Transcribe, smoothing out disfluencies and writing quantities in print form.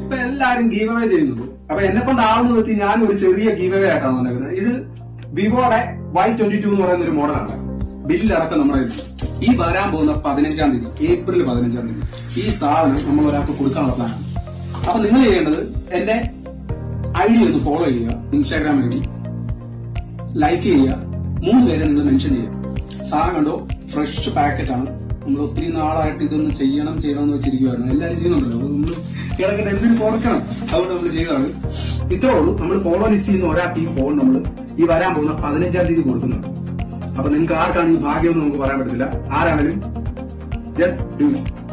ഇപ്പൊ എല്ലാരും give away ചെയ്യുന്നുള്ളൂ. അപ്പൊ എന്നെ കൊണ്ടാവുന്ന വിധത്തിൽ ഞാൻ ഒരു ചെറിയ ഗീവ് അവേ ആയിട്ടാണ് വന്നേക്കുന്നത്. ഇത് വിവോയുടെ Y22 എന്ന് പറയുന്ന ഒരു മോഡലാണ്. ബില്ലടക്കം നമ്മുടെ ഈ വരാൻ പോകുന്ന 15-ാം തീയതി, ഏപ്രിൽ 15-ാം തീയതി ഈ സാധനം നമ്മൾ ഒരാൾക്ക് കൊടുക്കാനുള്ള പ്ലാനാണ്. അപ്പൊ നിങ്ങൾ ചെയ്യേണ്ടത് എന്റെ ID ഒന്ന് ഫോളോ ചെയ്യുക, ഇൻസ്റ്റാഗ്രാം ID, ലൈക്ക് ചെയ്യുക, 3 പേരെ നിങ്ങൾ മെൻഷൻ ചെയ്യുക. സാധനം കണ്ടോ, ഫ്രഷ് പാക്കറ്റാണ്. നമ്മൾ ഒത്തിരി നാളായിട്ട് ഇതൊന്ന് ചെയ്യണമെന്ന് വെച്ചിരിക്കുകയാണ്. എല്ലാവരും ചെയ്യുന്നുണ്ടല്ലോ, നമ്മൾ കിടക്കട്ടെ, എന്തിനു കുറയ്ക്കണം, അതുകൊണ്ട് നമ്മൾ ചെയ്തതാണ്. ഇത്രേ ഉള്ളൂ. നമ്മൾ ഫോളോ ലിസ്റ്റ് ചെയ്യുന്ന ഒരാൾക്ക് ഈ ഫോൺ നമ്മൾ ഈ വരാൻ പോകുന്ന 15-ാം തീയതി കൊടുക്കുന്നുണ്ട്. അപ്പൊ നിങ്ങൾക്ക് ആർക്കാണ് ഈ ഭാഗ്യം എന്ന് നമുക്ക് പറയാൻ പറ്റത്തില്ല. ആരാണെങ്കിലും ജസ്റ്റ് ഡു ഇറ്റ്.